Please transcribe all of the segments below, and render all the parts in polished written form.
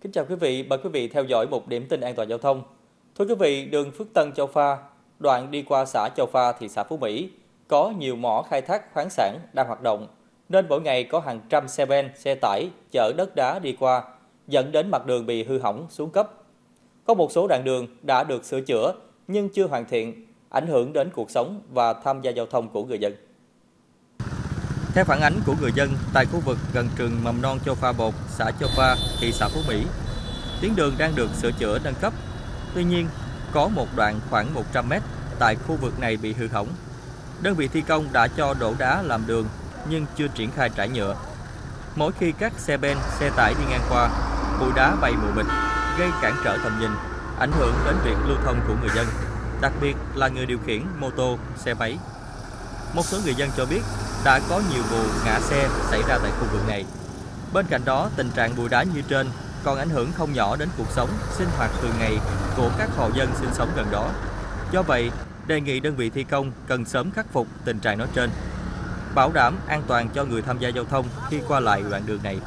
Kính chào quý vị, mời quý vị theo dõi một điểm tin an toàn giao thông. Thưa quý vị, đường Phước Tân Châu Pha, đoạn đi qua xã Châu Pha, thị xã Phú Mỹ, có nhiều mỏ khai thác khoáng sản đang hoạt động, nên mỗi ngày có hàng trăm xe ben, xe tải chở đất đá đi qua, dẫn đến mặt đường bị hư hỏng, xuống cấp. Có một số đoạn đường đã được sửa chữa nhưng chưa hoàn thiện, ảnh hưởng đến cuộc sống và tham gia giao thông của người dân. Theo phản ánh của người dân tại khu vực gần trường mầm non Châu Pha 1, xã Châu Pha, thị xã Phú Mỹ, tuyến đường đang được sửa chữa nâng cấp. Tuy nhiên, có một đoạn khoảng 100 mét tại khu vực này bị hư hỏng. Đơn vị thi công đã cho đổ đá làm đường nhưng chưa triển khai trải nhựa. Mỗi khi các xe ben, xe tải đi ngang qua, bụi đá bay mù mịt, gây cản trở tầm nhìn, ảnh hưởng đến việc lưu thông của người dân, đặc biệt là người điều khiển mô tô, xe máy. Một số người dân cho biết đã có nhiều vụ ngã xe xảy ra tại khu vực này. Bên cạnh đó, tình trạng bụi đá như trên còn ảnh hưởng không nhỏ đến cuộc sống, sinh hoạt thường ngày của các hộ dân sinh sống gần đó. Do vậy, đề nghị đơn vị thi công cần sớm khắc phục tình trạng nói trên, bảo đảm an toàn cho người tham gia giao thông khi qua lại đoạn đường này.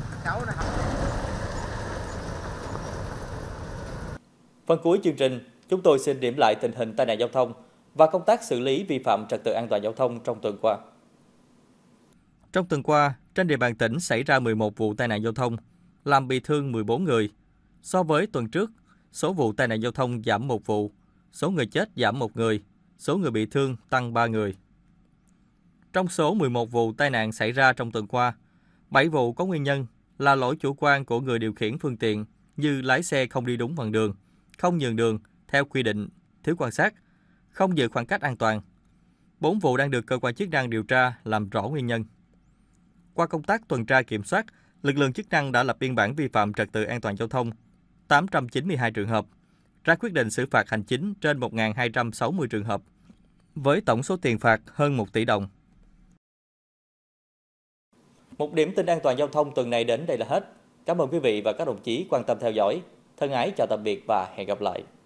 Phần cuối chương trình, chúng tôi xin điểm lại tình hình tai nạn giao thông và công tác xử lý vi phạm trật tự an toàn giao thông trong tuần qua. Trong tuần qua, trên địa bàn tỉnh xảy ra 11 vụ tai nạn giao thông, làm bị thương 14 người. So với tuần trước, số vụ tai nạn giao thông giảm 1 vụ, số người chết giảm 1 người, số người bị thương tăng 3 người. Trong số 11 vụ tai nạn xảy ra trong tuần qua, 7 vụ có nguyên nhân là lỗi chủ quan của người điều khiển phương tiện như lái xe không đi đúng phần đường, không nhường đường theo quy định, thiếu quan sát, không giữ khoảng cách an toàn. 4 vụ đang được cơ quan chức năng điều tra làm rõ nguyên nhân. Qua công tác tuần tra kiểm soát, lực lượng chức năng đã lập biên bản vi phạm trật tự an toàn giao thông 892 trường hợp, ra quyết định xử phạt hành chính trên 1.260 trường hợp, với tổng số tiền phạt hơn 1 tỷ đồng. Một điểm tin an toàn giao thông tuần này đến đây là hết. Cảm ơn quý vị và các đồng chí quan tâm theo dõi. Thân ái chào tạm biệt và hẹn gặp lại.